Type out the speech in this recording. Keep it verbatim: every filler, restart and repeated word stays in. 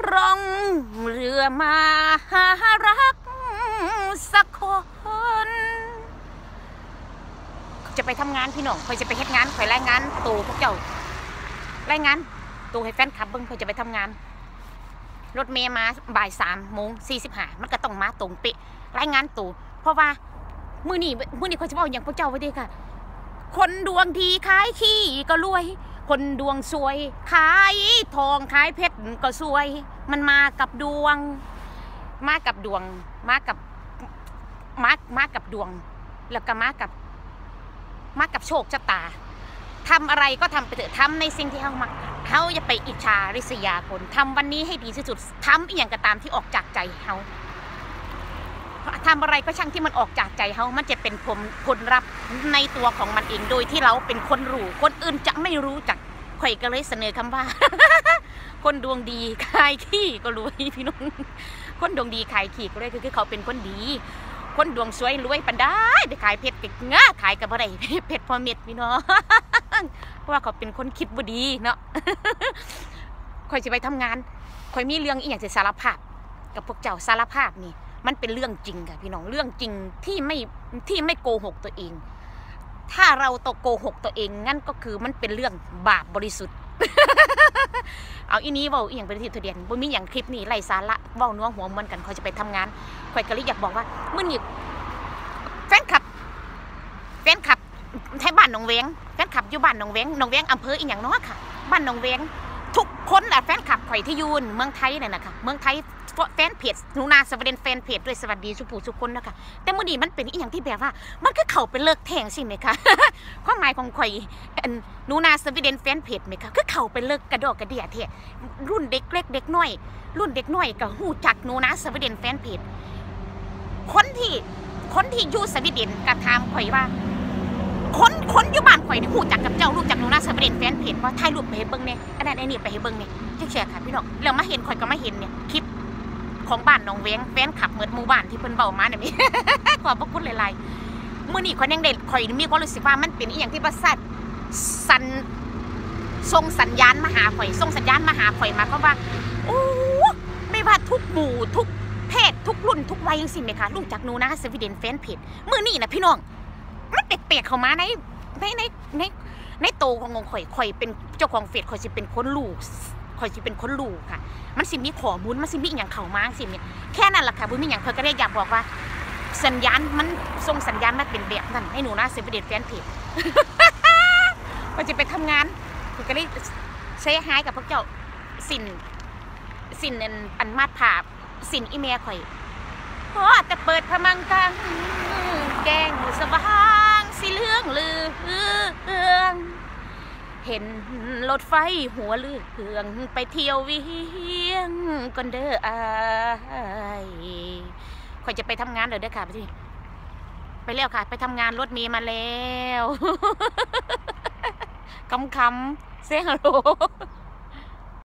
ร่องเรือมาหารักสักคนจะไปทำงานพี่น้องคอยจะไปเฮ็ดงานคอยรายงานตัวพวกเจ้ารายงานตัวให้แฟนคลับเบิ้งคอยจะไปทำงานรถเมย์มาบ่ายสามโมงสี่สิบห้ามันก็ต้องมาตรงเป๊ะรายงานตัวเพราะว่ามือนี่มือนี่คอยจะบอกอย่างพวกเจ้าไว้ดีค่ะคนดวงดีขายขี้ก็รวยคนดวงสวยขายทองขายเพชรก็สวยมันมากับดวงมากับดวงมากับมามากับดวงแล้วก็มากับมากับโชคชะตาทำอะไรก็ทำไปเถอะทำในสิ่งที่เขามักเขาอย่าไปอิจฉาริษยาคนทำวันนี้ให้ดีที่สุดทำอีกอย่างก็ตามที่ออกจากใจเขาทำอะไรก็ช่างที่มันออกจากใจเขามันจะเป็นผลผลลัพธ์ในตัวของมันเองโดยที่เราเป็นคนรู้คนอื่นจะไม่รู้จักข่อยก็เลยเสนอคำว่า คนดวงดีขายขี้ก็รวยพี่น้องคนดวงดีขายขี้ก็รวยคือเขาเป็นคนดีคนดวงสวยรวยปันได้ไปขายเพชรไปเงาขายกับอะไรเพชรพอเม็ดพี่น้องเพราะว่าเขาเป็นคนคิดบ่ดีเนาะข่อยจะไปทำงานข่อยมีเรื่องอีกอย่างจะสารภาพกับพวกเจ้าสารภาพนี่มันเป็นเรื่องจริงค่ะพี่น้องเรื่องจริงที่ไม่ที่ไม่โกหกตัวเองถ้าเราตโกหกตัวเองงั้นก็คือมันเป็นเรื่องบาปบริสุทธิ์ เอาอีนี้เว้าอีอย่างเป็นที่ทะเดียนบ่มีอย่างคลิปนี้ไร้สาระเว้านัวหัวมันกันข่อยจะไปทำงานข่อยก็เลยอยากบอกว่ามื้อนี้แฟนคลับแฟนคลับไทยบ้านหนองแวงแฟนคลับอยู่บ้านหนองแวงหนองแวงอำเภออีหยังเนาะค่ะบ้านหนองแวงทุกคนแหละแฟนคลับข่อยที่ยูนเมืองไทยเนี่ยนะคะเมืองไทยแฟนเพจหนูนาสวัสดีแฟนเพจด้วยสวัสดีสุภูสุคนนะคะแต่มื้อนี้มันเป็นอีหยังที่แบบว่ามันก็เข้าไปเลิกแทงสิไหมคะความหมายของข่อยหนูนาสวัสดีแฟนเพจไหมคะคือเข้าไปเลิกกระดอกกระเดี่ยแท้รุ่นเด็กเล็กเด็กน้อยรุ่นเด็กน้อยก็ฮู้จักหนูนาสวัสดีแฟนเพจคนที่คนที่อยู่สวีเดนกระทำข่อยว่าคนคนอยู่บ้านข่อยเนี่ยหูจักกับเจ้ารู้จักหนูนาสวัสดีแฟนเพจว่าถ่ายรูปไปให้เบิ่งเนี่ยอันนั้นไอ้นี่ไปให้เบิ่งเนี่ยแชร์ค่ะพี่น้องแล้วมาเห็นข่อยก็มาเห็นเนี่ยคลิปของบ้านน้องแวงแฟนขับเหมือนหมู่บ้านที่เพิ่นเบามาเนี่ยมีขอบพระคุณหลายๆมื้อนี้ข่อยยังได้ข่อยมีความรู้สึกว่ามันเป็นอีหยังที่ประเสริฐสัญส่งสัญญาณมาหาข่อยส่งสัญญาณมาหาข่อยมาเพราะว่าโอ้ไม่ว่าทุกหมู่ทุกเพศทุกรุ่นทุกวัยยังสิไหมคะรู้จักหนูนะสวีเดนแฟนเพจมื้อนี้นะพี่น้องมันแปลกๆเข้ามาในในในในในโตของข่อยข่อยเป็นเจ้าของเฟซข่อยสิเป็นคนรู้ข่อยสิเป็นคนรู้ค่ะมันสิมีข้อมูลมันสิมีอย่างเข้ามาสิเนี่ยแค่นั้นแหละค่ะบุญมีอย่างเธอก็ได้อยากบอกว่าสัญญาณมันส่งสัญญาณมาเป็นแบบนั้นให้หนูนะสวีเดนแฟนเพจข่อยจะไปทำงานข่อยก็ได้ใช้หายกับพวกเจ้าสินสินอันมาดผาสินอีเมลข่อยพอแต่เปิดพมังกังแกงสว่างสีเหลืองเลืองเห็นรถไฟหัวเลืองไปเที่ยวเวียงก่อนเด้ออายข่อยจะไปทำงานเลยเด้อค่ะพี่ไปแล้วค่ะไปทำงานรถมีมาแล้วคำคำเซฮัลโหล